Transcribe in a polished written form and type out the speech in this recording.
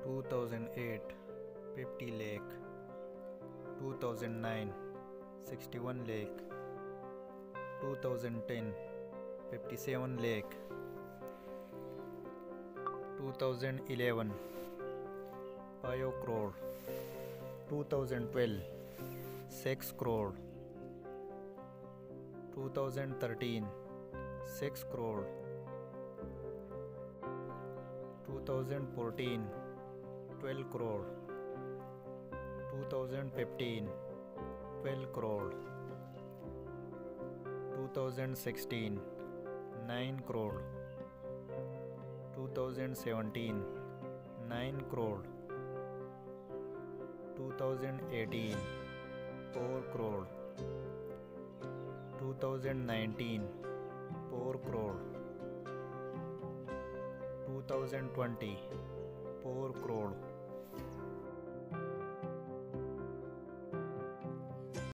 2008 50 lakh, 2009 61 lakh, 2010 57 lakh, 2011 5 crore, 2012 6 crore, 2013 6 crore, 2014 12 crore, 2015 12 crore, 2016 9 crore, 2017 9 crore, 2018 4 crore, 2019 4 crore, 2020 4 crore,